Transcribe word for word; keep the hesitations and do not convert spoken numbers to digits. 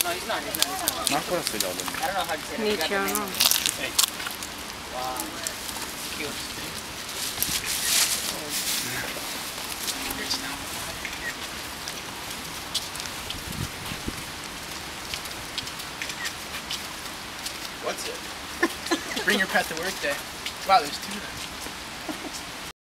No, he's not. He's not. He's not. Ma ancora stai dando? I don't know how to say that. Nietzsche, no? Hey. Wow. Cute. What's it? Bring your pet to work day. Wow, there's two there.